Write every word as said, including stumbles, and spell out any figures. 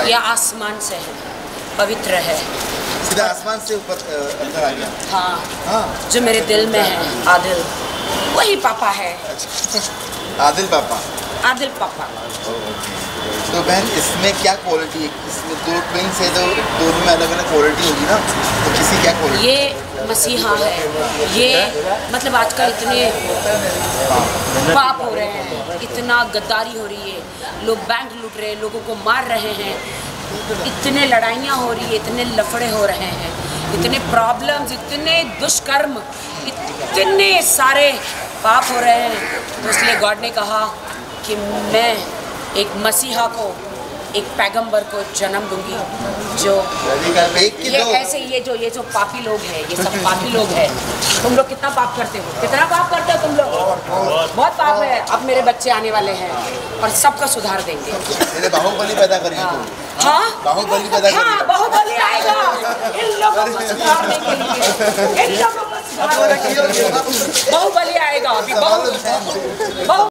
ये आसमान से है, पवित्र है, सीधा आसमान से ऊपर अंदर आ गया। हाँ हाँ, जो मेरे दिल में है, आदिल वही पापा है। आदिल पापा, आदिल पापा। तो बहन इसमें क्या क्वालिटी है? इसमें दो ट्विंस है तो दोनों में अलग अलग क्वालिटी होगी ना, तो किसी क्या क्वालिटी? ये मसीहा है, ये मतलब आजकल इतने पाप हो रहे हैं, इतना गद्दारी हो रही है, लोग बैंक लूट रहे हैं, लोगों को मार रहे हैं, इतने लड़ाइयाँ हो रही है, इतने लफड़े हो रहे हैं, इतने प्रॉब्लम्स, इतने दुष्कर्म, इतने सारे पाप हो रहे हैं। तो इसलिए गॉड ने कहा कि मैं एक मसीहा को, एक पैगंबर को जन्म दूंगी, जो ये ऐसे ये जो ये जो पापी लोग हैं, ये सब पापी लोग हैं। तुम लोग कितना पाप करते हो, कितना पाप करते हो तुम लोग, बहुत पाप है। अब मेरे बच्चे आने वाले हैं और सबका सुधार देंगे। मेरे बाहुबली पैदा करिए तो। हाँ बाहुबली पैदा करिए। हाँ, बाहुबली आएगा इन लोगों को सुधारने के लिए, इन लोगों को सुधारने के लिए बाहुबली आएगा। अभी बाहुबली